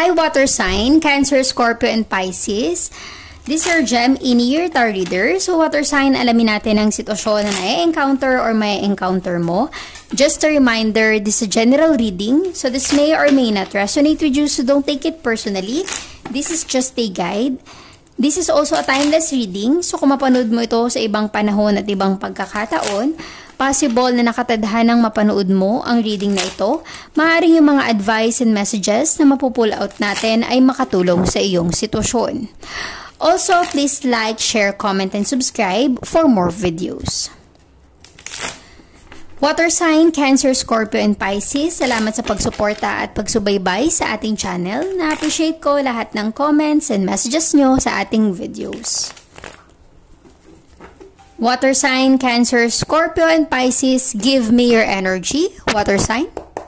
Hi water sign, Cancer, Scorpio, and Pisces. This is your gem in-year tarot reader. So water sign, alamin natin ang sitwasyon na na-encounter or may encounter mo. Just a reminder, this is a general reading. So this may or may not resonate with you, so don't take it personally. This is just a guide. This is also a timeless reading. So kung mapanood mo ito sa ibang panahon at ibang pagkakataon, possible na nakatadhanang mapanood mo ang reading na ito, maaaring yung mga advice and messages na mapupull out natin ay makatulong sa iyong sitwasyon. Also, please like, share, comment, and subscribe for more videos. Water sign, Cancer, Scorpio, and Pisces, salamat sa pagsuporta at pagsubaybay sa ating channel. Na-appreciate ko lahat ng comments and messages nyo sa ating videos. Water sign, Cancer, Scorpio, and Pisces, give me your energy. Water sign.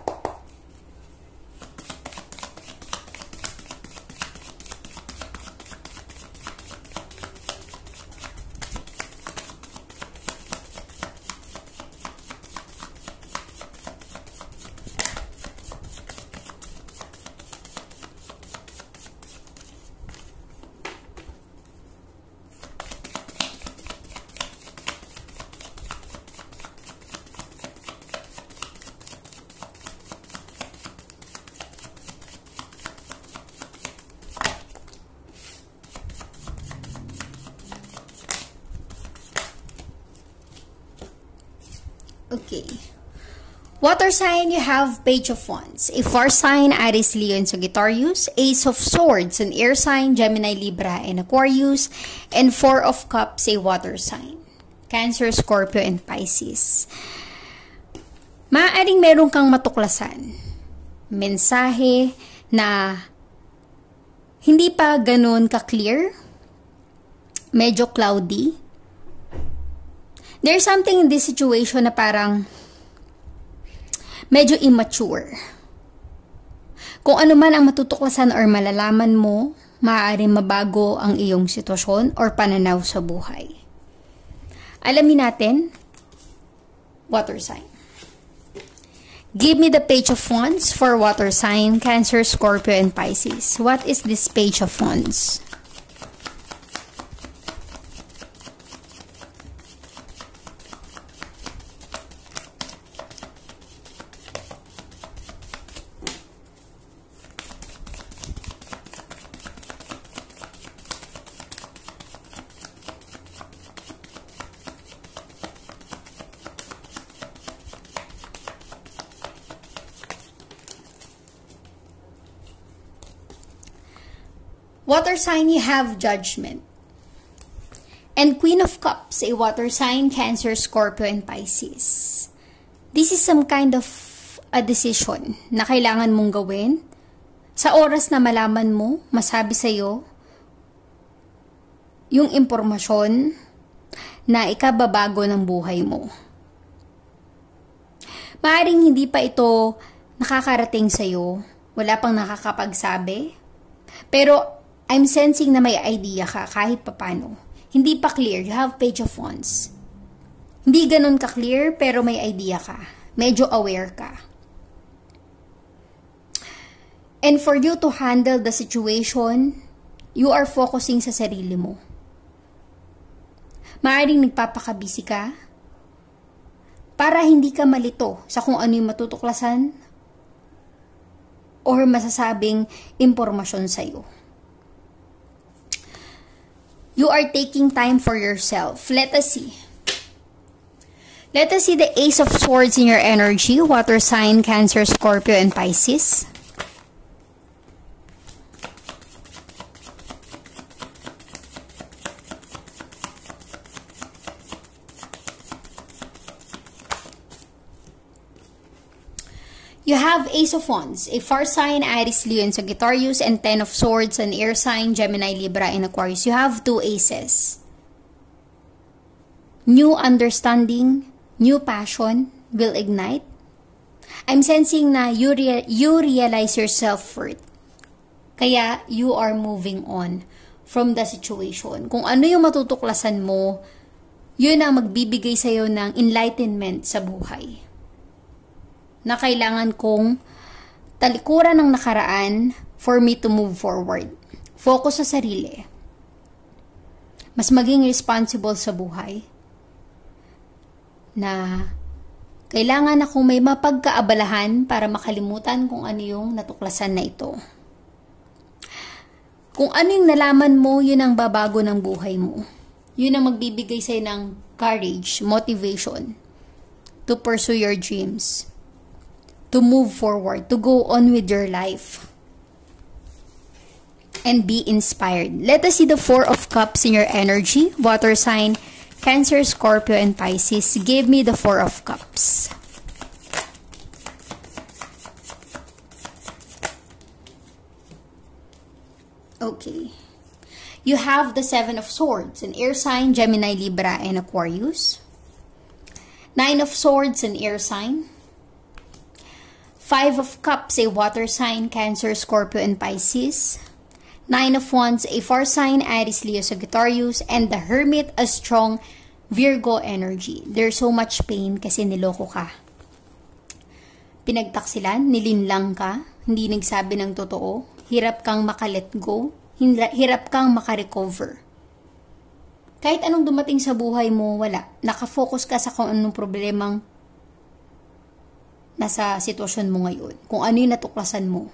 Okay. Water sign, you have Page of Wands. A fire sign, Aries, Leo, and Sagittarius. Ace of Swords, an air sign, Gemini, Libra, and Aquarius. And Four of Cups, a water sign. Cancer, Scorpio, and Pisces. Maaaring meron kang matuklasan. Mensahe na hindi pa ganun ka-clear. Medyo cloudy. There's something in this situation na parang medyo immature. Kung ano man ang matutuklasan or malalaman mo, maaaring mabago ang iyong sitwasyon or pananaw sa buhay. Alamin natin, water sign. Give me the Page of Wands for water sign, Cancer, Scorpio, and Pisces. What is this Page of Wands? Water sign, you have Judgment. And Queen of Cups, a water sign, Cancer, Scorpio, and Pisces. This is some kind of a decision na kailangan mong gawin. Sa oras na malaman mo, masabi sa'yo, yung impormasyon na ikababago ng buhay mo. Maaaring hindi pa ito nakakarating sa'yo, wala pang nakakapagsabi, pero I'm sensing na may idea ka kahit papano. Hindi pa clear. You have Page of Wands. Hindi ganun ka-clear pero may idea ka. Medyo aware ka. And for you to handle the situation, you are focusing sa sarili mo. Maaaring nagpapakabisi ka para hindi ka malito sa kung ano yung matutuklasan or masasabing impormasyon sa'yo. You are taking time for yourself. Let us see. Let us see the Ace of Swords in your energy. Water sign, Cancer, Scorpio, and Pisces. You have Ace of Wands, a fire sign, Aries, Leo, and Sagittarius, and Ten of Swords, an air sign, Gemini, Libra, and Aquarius. You have two aces. New understanding, new passion will ignite. I'm sensing na you realize your self-worth. Kaya you are moving on from the situation. Kung ano yung matutuklasan mo, yun ang magbibigay sa'yo ng enlightenment sa buhay. Na kailangan kong talikuran ng nakaraan for me to move forward. Focus sa sarili. Mas maging responsible sa buhay. Na kailangan akong may mapagkaabalahan para makalimutan kung ano yung natuklasan na ito. Kung ano yung nalaman mo, yun ang babago ng buhay mo. Yun ang magbibigay sa'yo ng courage, motivation to pursue your dreams, to move forward, to go on with your life, and be inspired. Let us see the Four of Cups in your energy. Water sign, Cancer, Scorpio, and Pisces. Give me the Four of Cups. Okay. You have the Seven of Swords, an air sign, Gemini, Libra, and Aquarius. Nine of Swords, an air sign. Five of Cups, a water sign, Cancer, Scorpio, and Pisces. Nine of Wands, a fire sign, Aries, Leo, Sagittarius. And the Hermit, a strong Virgo energy. There's so much pain kasi niloko ka. Pinagtaksilan, nilinlang ka, hindi nagsabi ng totoo. Hirap kang makalet go, hirap kang makarecover. Kahit anong dumating sa buhay mo, wala. Nakafocus ka sa kung anong problemang nasa sitwasyon mo ngayon. Kung ano yung natuklasan mo.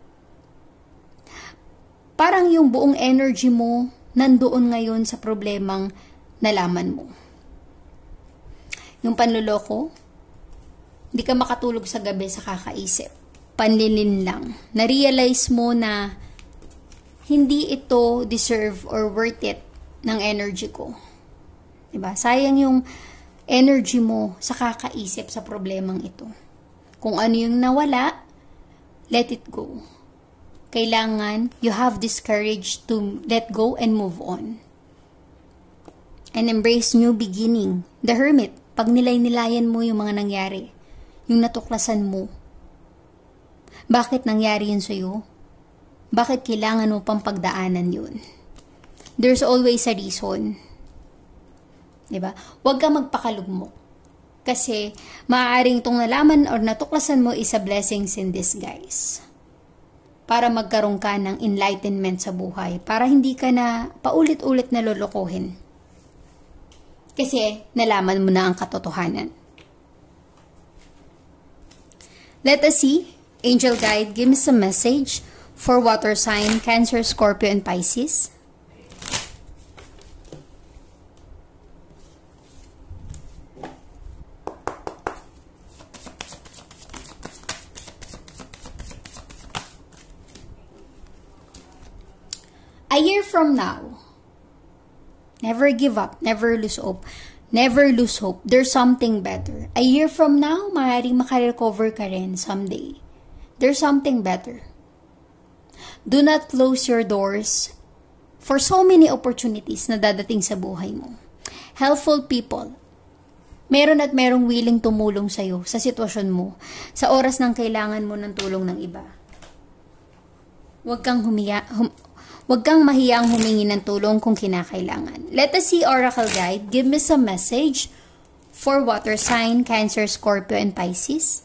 Parang yung buong energy mo nandoon ngayon sa problemang nalaman mo. Yung panluloko, hindi ka makatulog sa gabi sa kakaisip. Panlilin lang. Na-realize mo na hindi ito deserve or worth it ng energy ko. Diba? Sayang yung energy mo sa kakaisip sa problemang ito. Kung ano yung nawala, let it go. Kailangan, you have this courage to let go and move on. And embrace new beginning. The Hermit, pag nilay-nilayan mo yung mga nangyari, yung natuklasan mo, bakit nangyari yun sa'yo? Bakit kailangan mo pang pagdaanan yun? There's always a reason. Diba? Huwag ka magpakalugmok. Kasi, maaaring itong nalaman or natuklasan mo is a blessings in disguise. Para magkaroon ka ng enlightenment sa buhay. Para hindi ka na paulit-ulit na lolokohin. Kasi, nalaman mo na ang katotohanan. Let us see. Angel guide, give me some message for water sign, Cancer, Scorpio, and Pisces. A year from now, never give up, never lose hope. Never lose hope. There's something better. A year from now, maaaring makarecover ka rin someday. There's something better. Do not close your doors for so many opportunities na dadating sa buhay mo. Helpful people. Meron at merong willing tumulong sa'yo sa sitwasyon mo, sa oras ng kailangan mo ng tulong ng iba. Huwag kang mahiyang humingi ng tulong kung kinakailangan. Let us see Oracle Guide. Give me some message for water sign, Cancer, Scorpio, and Pisces.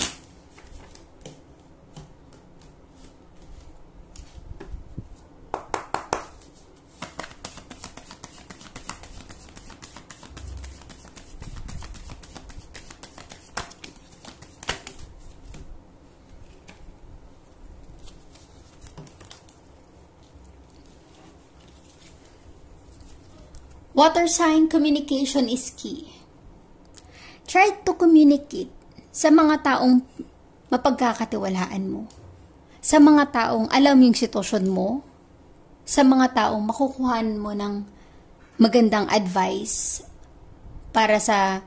Water sign, communication is key. Try to communicate sa mga taong mapagkakatiwalaan mo. Sa mga taong alam yung sitwasyon mo. Sa mga taong makukuhan mo ng magandang advice para sa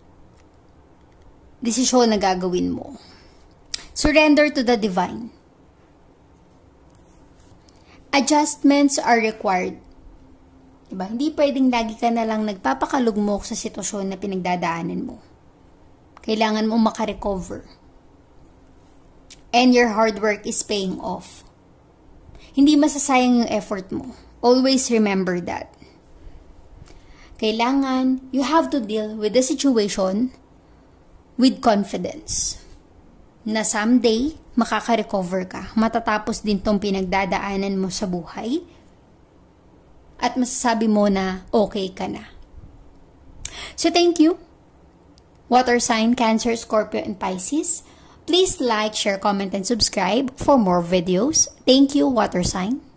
desisyon na gagawin mo. Surrender to the divine. Adjustments are required. Diba? Hindi pwedeng lagi ka na lang nagpapakalugmok sa sitwasyon na pinagdadaanan mo. Kailangan mo makarecover. And your hard work is paying off. Hindi masasayang yung effort mo. Always remember that. Kailangan, you have to deal with the situation with confidence. Na someday, makaka-recover ka. Matatapos din tong pinagdadaanan mo sa buhay. At masasabi mo na okay ka na. So thank you, water sign, Cancer, Scorpio, and Pisces. Please like, share, comment, and subscribe for more videos. Thank you, water sign.